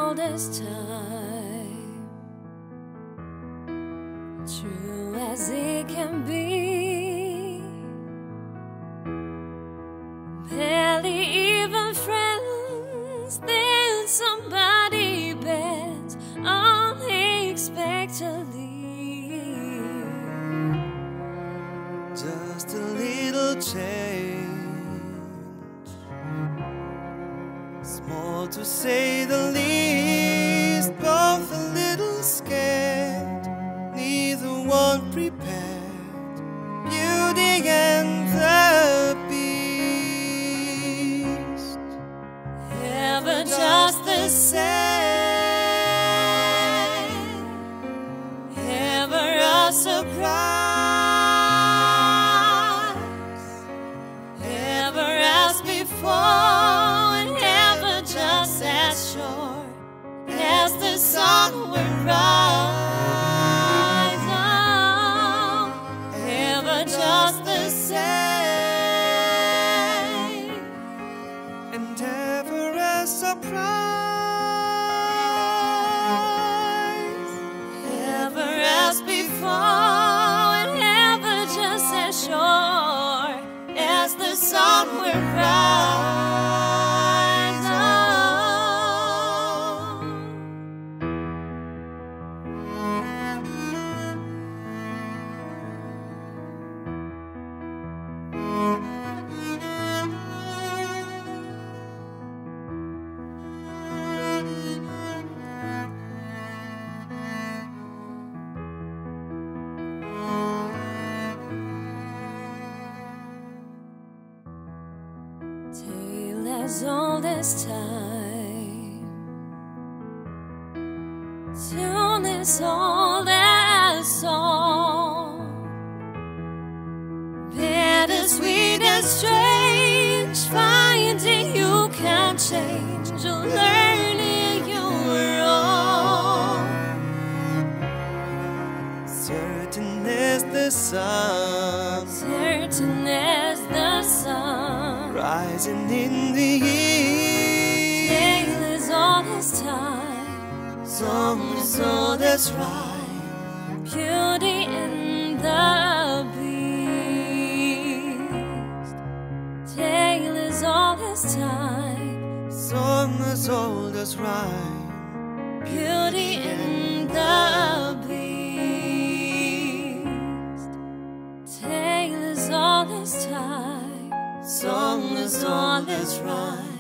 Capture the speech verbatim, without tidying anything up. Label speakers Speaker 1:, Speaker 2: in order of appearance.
Speaker 1: all this time, true as it can be, barely even friends, then somebody bent unexpectedly.
Speaker 2: Just a little change, small to say the least, both a little scared, neither one prepared. Beauty and the Beast,
Speaker 1: Ever just the same, ever a surprise, ever as before, and ever just as sure as the sun will rise. Oh, ever just the same,
Speaker 2: and ever a surprise,
Speaker 1: ever as before, and ever just as sure as the sun will rise. Tale as old as time, tune as old as song, bittersweet and strange, finding you can't change, or learning you were wrong.
Speaker 2: certain as the sun,
Speaker 1: Certain as the sun,
Speaker 2: rising in the east.
Speaker 1: tale is all this time,
Speaker 2: Song is all that's right.
Speaker 1: beauty in the Beast. Tale is all this time,
Speaker 2: Song is all that's right.
Speaker 1: beauty in the Beast. Tale is all this time,
Speaker 2: Song is all that's right.